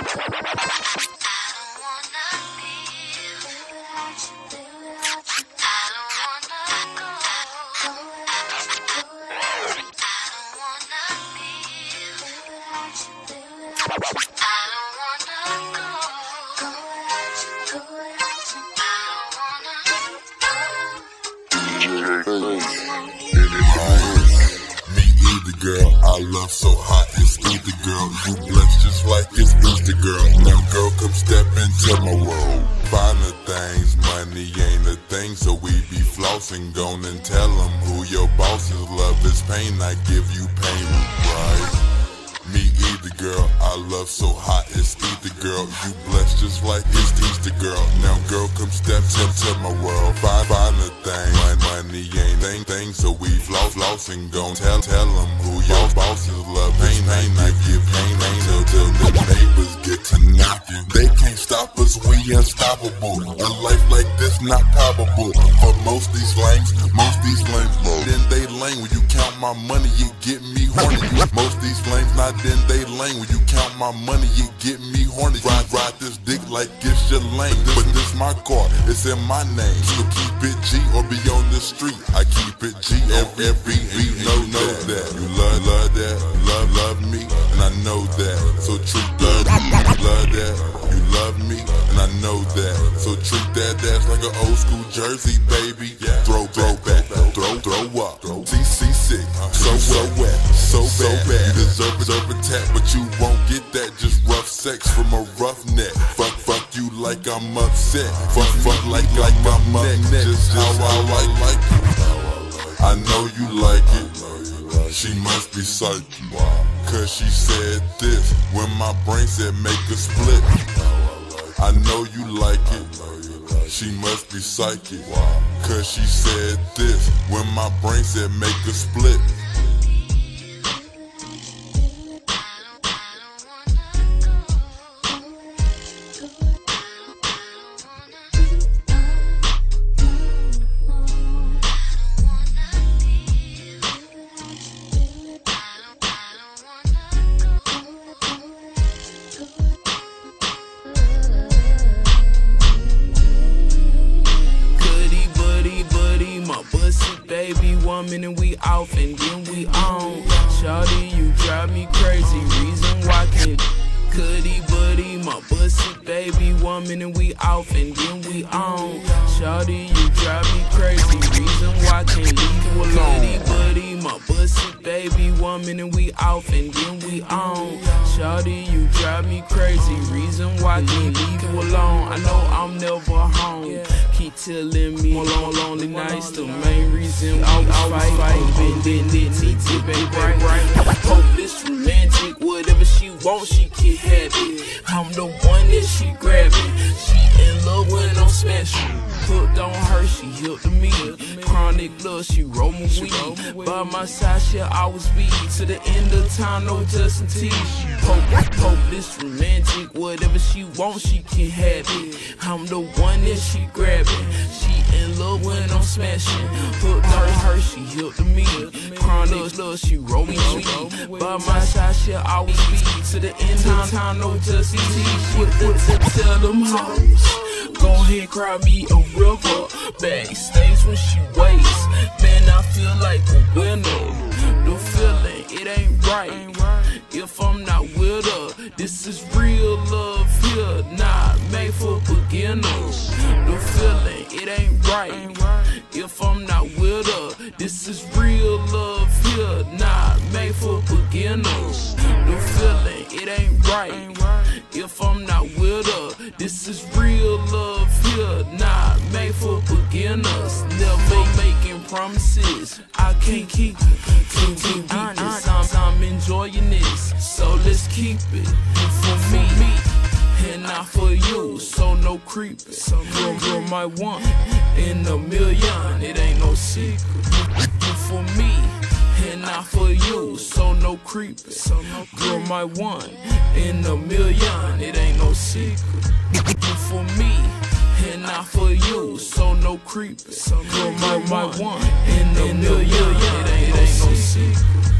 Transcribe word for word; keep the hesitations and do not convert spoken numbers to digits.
Girl, I love so hot, it's either girl. You blessed just like it's Easter, girl. Now girl, come step into my world. Finer things, money ain't a thing, so we be flossing. Gone and tell them who your boss is. Love is pain, I give you pain, right? Me either, girl, I love so hot, it's either girl. You blessed just like it's Easter, girl. Now girl, come step into my world. Find, find a thing, money ain't thing, thing, so we floss, flossing. Gon' tell, tell them who your boss is. Love pain, pain, I give pain, pain, till, till the neighbors get to knocking. They can't stop us, we unstoppable. A life like this not probable. For most these lames, most these lames, then they lame. When you count my money, you get me horny. Most these lames not then they lame. When you count my money, you get me horny. Ride, ride this dick like it's your lane. But this my car, it's in my name. So keep it G or be on the street. I keep it G every, every beat. Know, know that you love, love that, love, love me, and I know that. So treat love, love that. You love me, and I know that. So treat that ass like an old school jersey, baby. Throw, throw back, throw, throw up. C C sick, so so wet, so bad. You deserve, deserve a tap, but you won't get that. Just rough sex from a rough neck. Fuck, fuck you like I'm upset. Fuck, fuck like like I'm up next. Just how I like, like it. I know you like it. She must be psychic, cause she said this when my brain said make a split. I know you like it. She must be psychic, cause she said this when my brain said make a split. Baby woman and we off and then we on. Shawty, you drive me crazy. Reason why can't Cuddy buddy, my pussy baby woman and we off and then we on. Shawty, you drive me crazy. Reason why can't leave you alone. Cuddy buddy, my pussy baby woman and we off and then we on. Shawty, you drive me crazy. Reason why can't leave you alone. I know I'm never home. Keep telling me more lonely nights. The main reason we always fight. Been been it, T T, baby, right, right. Hopeless, romantic, whatever she wants, she can have it. I'm the one that she grabbing. She in love when I'm smashing. Hooked on her, she hooked to me. Chronic love, she roll me weed. By my side, she'll always be. To the end of time, no Justin T. Hope, hopeless, romantic, whatever she wants, she can have it. I'm the one that she grabbing. She in love when I'm smashing. Hooked on her, she hooked to me. Chronic love, she roll me weed. By my side, she'll always be. To the end of time, no Justin T. With the tell them hoes, go ahead, cry me a river. Backstage when she waits, man, I feel like a winner. The feeling, it ain't right if I'm not with her. This is real love here, not made for beginners. The feeling, it ain't right if I'm not with her. This is real love here, not made for beginners. The feeling, it ain't right if I'm not with her. This is real love here, not made for beginners. Never making promises I can't keep it. To be honest, I'm, I'm enjoying this, so let's keep it for me and not for you. So no creeping. Girl, girl, my one in a million. It ain't no secret. For me and not for you. So no creeping. Girl, my one in a million. It ain't no secret. For me and not for you. So no creeping. Girl, my, my one in a million. It ain't, it ain't no secret.